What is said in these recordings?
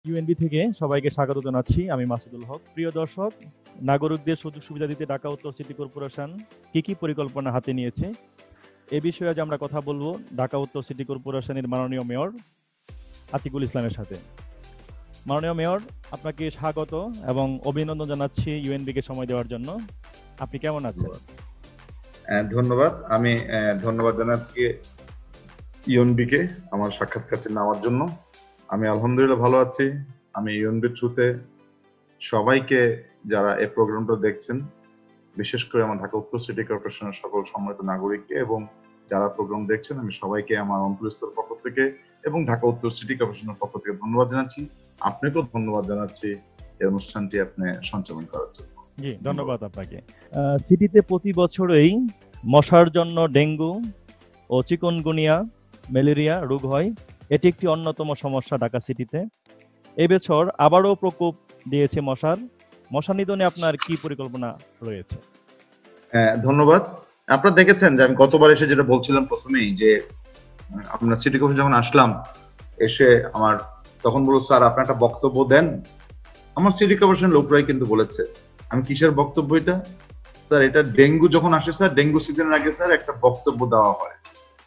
UNB থেকে সবাইকে স্বাগত জানাচ্ছি। আমি মাসুদুল হক। প্রিয় দর্শক, নাগরিকদের সুযোগ সুবিধা দিতে ঢাকা উত্তর সিটি কর্পোরেশন কি পরিকল্পনা হাতে নিয়েছে এ বিষয়ে আজ আমরা কথা বলবো ঢাকা উত্তর সিটি কর্পোরেশনের মাননীয় মেয়র আতিকুল ইসলামের সাথে। মাননীয় মেয়র, আপনাকে স্বাগত এবং অভিনন্দন জানাচ্ছি ইউএনবি কে সময় দেওয়ার জন্য। আপনি কেমন আছেন? ধন্যবাদ। আমি ধন্যবাদ জানাচ্ছি ইউএনবি কে আমার সাক্ষাৎকারটি নেওয়ার জন্য। আমি আলহামদুলিল্লাহ ভালো আছি। আমি ইউএনবির থ্রুতে সবাইকে, যারা এই প্রোগ্রামটা দেখছেন, বিশেষ করে আমার ঢাকা উত্তর সিটি কর্পোরেশনের সকল সম্মানিত নাগরিককে এবং যারা প্রোগ্রাম দেখছেন, আমি সবাইকে আমার অন্তরস্থর পক্ষ থেকে এবং ঢাকা উত্তর সিটি কর্পোরেশনের পক্ষ থেকে ধন্যবাদ জানাচ্ছি। আপনাকেও ধন্যবাদ জানাচ্ছি এই অনুষ্ঠানটি আপনি সঞ্চালন করার জন্য। জি, ধন্যবাদ আপনাকে। সিটিতে প্রতি বছরই মশার জন্য ডেঙ্গু ও চিকুনগুনিয়া, ম্যালেরিয়া রোগ হয়। এটি একটি অন্যতম সমস্যা ঢাকা সিটিতে। এই বছর আবারও প্রকোপ দিয়েছে মশা নিধনে আপনার কি পরিকল্পনা রয়েছে? ধন্যবাদ। আপনারা দেখেছেন যে আমি গতবার এসে যেটা বলছিলাম প্রথমেই, যে আমরা সিটি কর্পোরেশন যখন আসলাম, এসে আমার তখন বলল, স্যার আপনি একটা বক্তব্য দেন। আমার সিটি কর্পোরেশন লোকরাই কিন্তু বলেছে, আমি কিসের বক্তব্য এটা? স্যার এটা ডেঙ্গু যখন আসে, স্যার ডেঙ্গু সিজনের আগে স্যার একটা বক্তব্য দেওয়া হয়।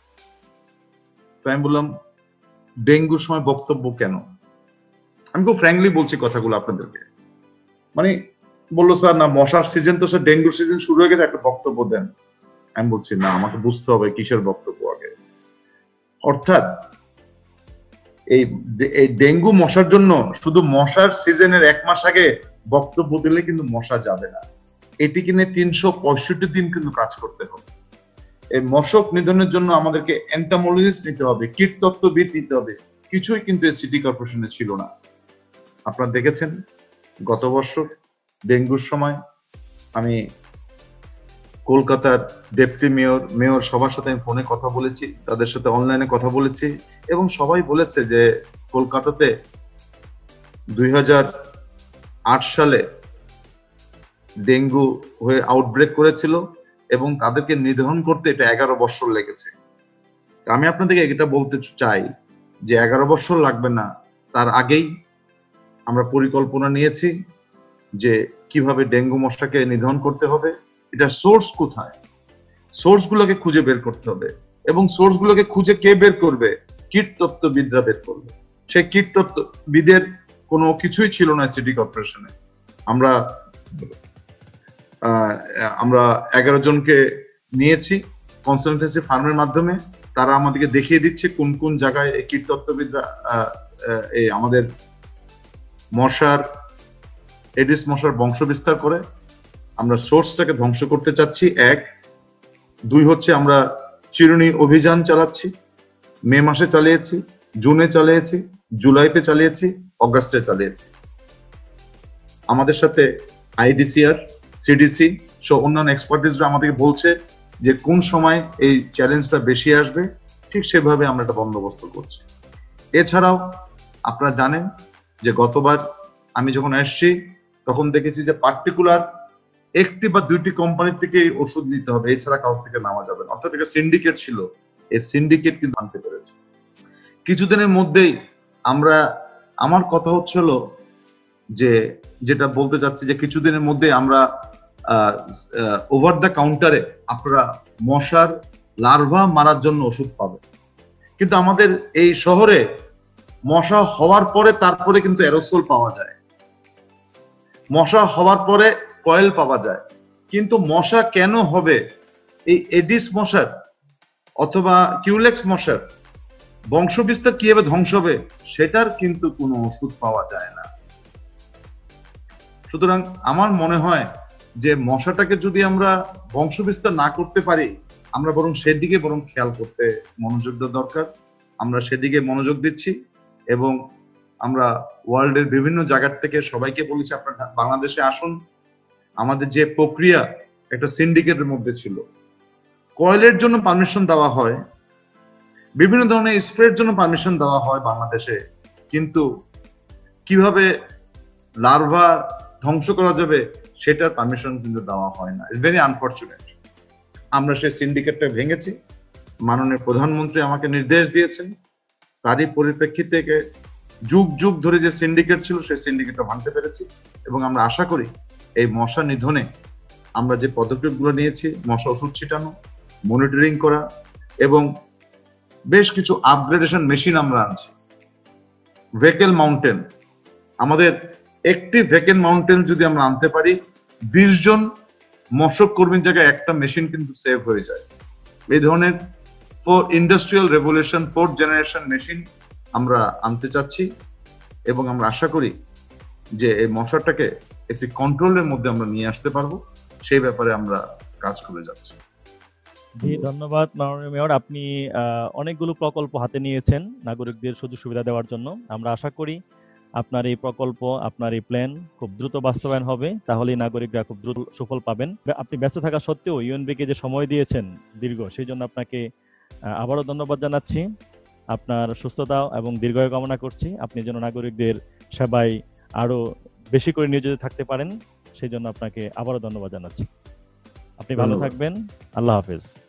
তো আমি বললাম, ডেঙ্গুর সময় বক্তব্য কেন? আমি খুব ফ্র্যাঙ্কলি বলছি কথাগুলো আপনাদেরকে। মানে বললো, স্যার না মশার সিজন তো, স্যার ডেঙ্গুর সিজন শুরু হয়ে গেছে, একটা বক্তব্য দেন। আমি বলছি না, আমাকে বুঝতে হবে কিসের বক্তব্য আগে। অর্থাৎ এই ডেঙ্গু মশার জন্য শুধু মশার সিজনের 1 মাস আগে বক্তব্য দিলে কিন্তু মশা যাবে না। এটি কিনে 365 দিন কিন্তু কাজ করতে হবে। এই মশক নিধনের জন্য আমাদেরকে এন্টামোলজিস্ট নিতে হবে, কীটতত্ত্ববিদ নিতে হবে। কিছুই কিন্তু এই সিটি কর্পোরেশনে ছিল না। আপনারা দেখেছেন গত বছর ডেঙ্গুর সময় আমি কলকাতার ডেপুটি মেয়র সবার সাথে আমি ফোনে কথা বলেছি, তাদের সাথে অনলাইনে কথা বলেছি, এবং সবাই বলেছে যে কলকাতাতে 2008 সালে ডেঙ্গু হয়ে আউটব্রেক করেছিল এবং তাদেরকে নিধন করতে এটা 11 বছর লেগেছে। আমি আপনাদেরকে এটা বলতে চাই যে 11 বছর লাগবে না, তার আগেই আমরা পরিকল্পনা নিয়েছি যে কিভাবে ডেঙ্গু মশাকে নিধন করতে হবে। এটা সোর্স কোথায়, সোর্স গুলোকে খুঁজে বের করতে হবে, এবং সোর্স গুলোকে খুঁজে কে বের করবে? কীটতত্ত্ববিদরা বের করবে। সেই কীটতত্ত্ববিদের কোনো কিছুই ছিল না সিটি কর্পোরেশনে। আমরা 11 জনকে নিয়েছি কনসালটেন্সি ফার্মের মাধ্যমে। তারা আমাদেরকে দেখিয়ে দিচ্ছে কোন কোন জায়গায় এই কীটতত্ত্ববিদরা আমাদের এডিস মশার বংশ বিস্তার করে। আমরা সোর্সটাকে ধ্বংস করতে চাচ্ছি, 1। 2 হচ্ছে আমরা চিরুনি অভিযান চালাচ্ছি। মে মাসে চালিয়েছি, জুনে চালিয়েছি, জুলাইতে চালিয়েছি, অগাস্টে চালিয়েছি। আমাদের সাথে আইডিসিআর, সিডিসি সহ অন্যান্য এক্সপার্টিসরা আমাদেরকে বলছে যে কোন সময় এই চ্যালেঞ্জটা বেশি আসবে, ঠিক সেভাবে আমরা একটা বন্দোবস্ত করছি। এছাড়াও আপনারা জানেন যে গতবার আমি যখন আসছি তখন দেখেছি যে পার্টিকুলার 1টি বা 2টি কোম্পানির থেকে ওষুধ নিতে হবে, এছাড়া কারোর থেকে নেওয়া যাবে না। অর্থাৎ একটা সিন্ডিকেট ছিল, এই সিন্ডিকেট কিন্তু আনতে পেরেছে কিছুদিনের মধ্যেই। আমার কথা হচ্ছিল যে যেটা বলতে চাচ্ছি যে কিছুদিনের মধ্যে আমরা ওভার দ্য কাউন্টারে আপনারা মশার লার্ভা মারার জন্য ওষুধ পাবেন। কিন্তু আমাদের এই শহরে মশা হওয়ার পরে তারপরে কিন্তু অ্যারোসল পাওয়া যায়, মশা হওয়ার পরে কয়েল পাওয়া যায়, কিন্তু মশা কেন হবে, এই এডিস মশার অথবা কিউলেক্স মশার বংশবিস্তার কিভাবে ধ্বংস হবে সেটার কিন্তু কোনো ওষুধ পাওয়া যায় না। সুতরাং আমার মনে হয় যে মশাটাকে যদি আমরা বংশবিস্তার না করতে পারি, আমরা বরং সেদিকে খেয়াল করতে মনোযোগ দেওয়া দরকার। আমরা সেদিকে মনোযোগ দিচ্ছি এবং আমরা ওয়ার্ল্ডের বিভিন্ন জায়গা থেকে সবাইকে বলেছি আপনারা বাংলাদেশে আসুন। আমাদের যে প্রক্রিয়া একটা সিন্ডিকেটের মধ্যে ছিল, কয়েলের জন্য পারমিশন দেওয়া হয়, বিভিন্ন ধরনের স্প্রের জন্য পারমিশন দেওয়া হয় বাংলাদেশে, কিন্তু কিভাবে লার্ভা ধ্বংস করা যাবে সেটার পারমিশন কিন্তু দেওয়া হয় না। It's very unfortunate. আমরা সেই সিন্ডিকেটটা ভেঙেছি। মাননীয় প্রধানমন্ত্রী আমাকে নির্দেশ দিয়েছেন, তারই পরিপ্রেক্ষিতে যুগ যুগ ধরে যে সিন্ডিকেট ছিল সেই সিন্ডিকেটটা ভাঙতে পেরেছি এবং আমরা আশা করি এই মশা নিধনে আমরা যে পদক্ষেপগুলো নিয়েছি, মশা ওষুধ ছিটানো, মনিটরিং করা এবং বেশ কিছু আপগ্রেডেশন মেশিন আমরা আনছি। ভেকেল মাউন্টেন, আমাদের একটি ভেকেল মাউন্টেন যদি আমরা আনতে পারি 20 জন মশক কর্মীর জায়গায় একটা মেশিন কিন্তু সেভ হয়ে যায়। এই ধরনের industrial revolution 4th generation machine আমরা আনতে চাচ্ছি এবং আমরা আশা করি যে এই মশাটাকে একটি কন্ট্রোলের মধ্যে আমরা নিয়ে আসতে পারবো, সেই ব্যাপারে আমরা কাজ করে যাচ্ছি। জি, ধন্যবাদ মাননীয় মেয়র। আপনি অনেকগুলো প্রকল্প হাতে নিয়েছেন নাগরিকদের সুযোগ সুবিধা দেওয়ার জন্য। আমরা আশা করি আপনার এই প্রকল্প, আপনার এই প্ল্যান খুব দ্রুত বাস্তবায়ন হবে, তাহলেই নাগরিকরা খুব দ্রুত সুফল পাবেন। আপনি ব্যস্ত থাকা সত্ত্বেও ইউএনবিকে যে সময় দিয়েছেন দীর্ঘ, সেই জন্য আপনাকে আবারও ধন্যবাদ জানাচ্ছি। আপনার সুস্থতা এবং দীর্ঘায়ু কামনা করছি। আপনি যেন নাগরিকদের সেবায় আরো বেশি করে নিয়োজিত থাকতে পারেন, সেই জন্য আপনাকে আবারও ধন্যবাদ জানাচ্ছি। আপনি ভালো ধন্যবাদ। থাকবেন। আল্লাহ হাফেজ।